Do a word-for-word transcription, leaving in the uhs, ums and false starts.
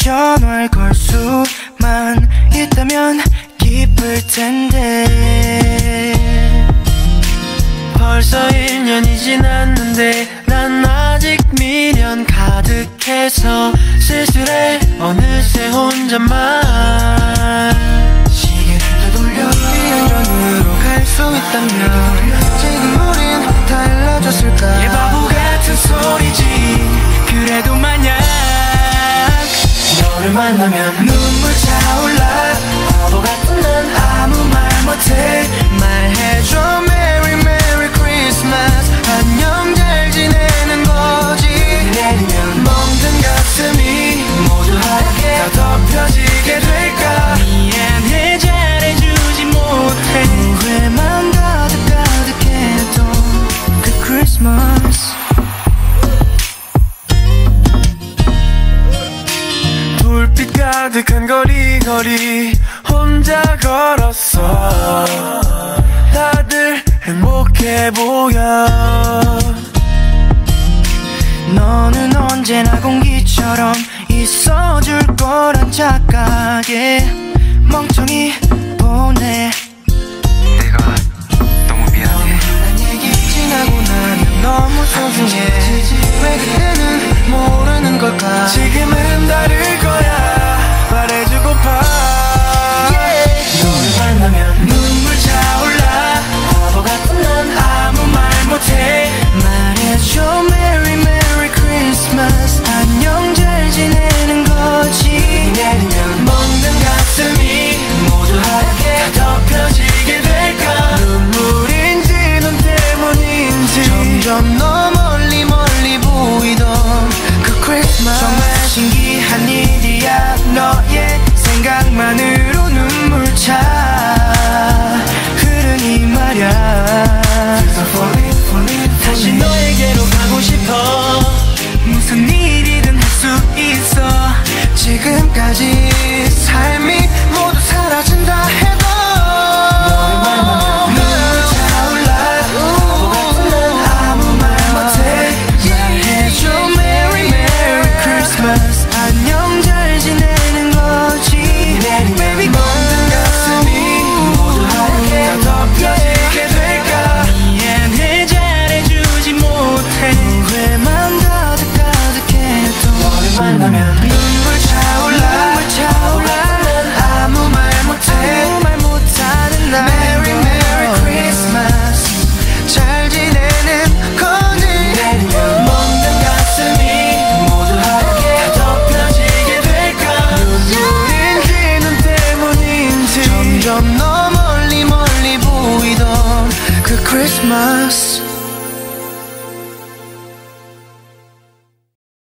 전화를 걸 수만 있다면 기쁠 텐데 벌써 일 년이 지났는데 난 아직 미련 가득해서 쓸쓸해 어느새 혼자만 시계를 되돌려 일 년 전으로 갈 수 있다면 지금 우린 달라졌을까. 얘 바보 같은 소리지. 그래도 만약 너를 만나면 눈물 차올라 바보 같은 난 아무 말 못해. 말해줘 Merry Merry Christmas 안녕 잘 지내는 거지. 내리면 멍든 가슴이 모두 하얗게 다 덮여지게 될까. 미안해 잘해주지 못해. 후회만 가득 가득했던 그 크리스마스. 불빛 가득한 거리 거리 혼자 걸었어. 다들 행복해 보여. 너는 언제나 공기처럼 있어줄 거란 착각에 멍청이 보내. 내가 너무 미안해. 난 얘기 지나고 나면 너무 소중해. 왜 그때는 모르는 걸까. 지금은 다를 거야 말해주고파. yeah. 너를 만나면 눈물 차올라 바보 같은 난 아무 말 못해. 말해줘 Merry Merry Christmas 안녕 잘 지내는 거지. 내리면 먹는 가슴이 모두 하얗게 다 덮여지게 될까. 눈물인지 넌 때문인지 점점 너 멀리 멀리 보이던 그 크리스마스. 정말 신기한 일이야. 너의 생각만으로 눈물 차 흐르니 말야. 다시 너에게로 가고 싶어. 무슨 일이든 할 수 있어. 지금까지 삶이 모두 사라진다 해도 너를 만나면 눈물 차올라 바보 같은 난 아무 말 못해. 말해줘 Merry Merry Christmas 안녕 잘 지내는 거지. 내리면 먹는 가슴이 모두 하얗게 다 덮여지게 될까. 미안해 잘해주지 못해. 후회만 가득 가득했던 너를 만나면 눈물 차올라 눈물 차올라 난 아무 말 못해. 아무 말 못하는 날 Merry Merry Christmas 잘 지내는 거니. 내리면 먹는 가슴이 모두 하얗게 다 덮여지게 될까. 눈물인지 눈 때문인지 점점 너 멀리 멀리 보이던 그 크리스마스.